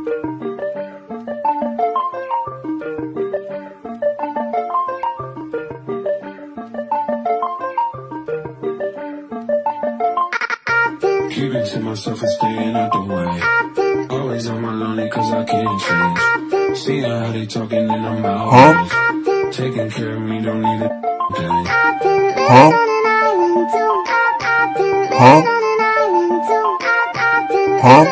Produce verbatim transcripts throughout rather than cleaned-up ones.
Keep it to myself and staying out the way. Always on my lonely cause I can't change. See how they talking and I'm always huh? Taking care of me, don't need a thing. Huh? Huh? Huh?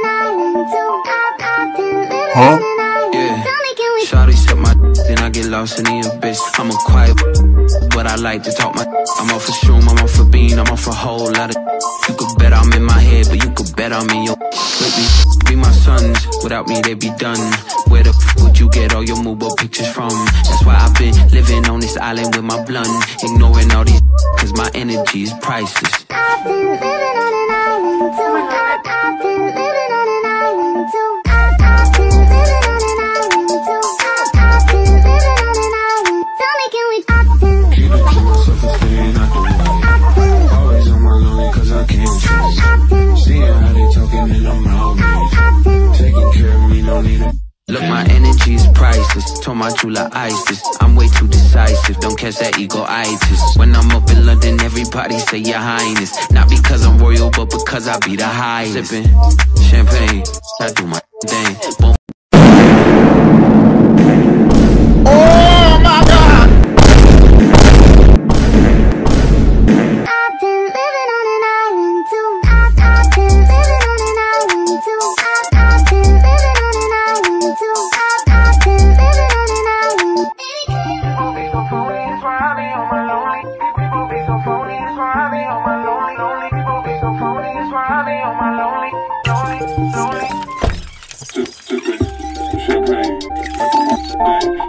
Huh? Yeah. Shawty suck my then I get lost in the abyss. I'm a quiet, but I like to talk my I'm off for shroom, I'm off for bean, I'm off for a whole lot of you could bet I'm in my head, but you could bet I'm in your with me, be my sons, without me they be done. Where the f would you get all your mobile pictures from? That's why I've been living on this island with my blunt, ignoring all these cause my energy is priceless. I've been living on an island too. I've been living on an island too. I've been living on an island too. I've been living on an island. Tell me, can we? I've been keep it to myself and staying out the way. Always on my lonely cause I can't change. Seeing how they talking and I'm always taking care of me, don't need a look, my energy is priceless. Told my jeweler Isis, I'm way too decisive. Don't catch that ego-itis. When I'm up in London, everybody say your highness. Not because I'm royal, but because I be the highest. Sipping champagne, I do my thing. Boom. Oh my God! I've been living on an island too. I've been living on an island too. I've been living on an island too. I've been living on an island. People be so phony, that's why I be on my lonely. People be so phony, that's why I be on my lonely, lonely. People be so phony, that's why I be on my lonely, lonely, lonely. Sipping champagne.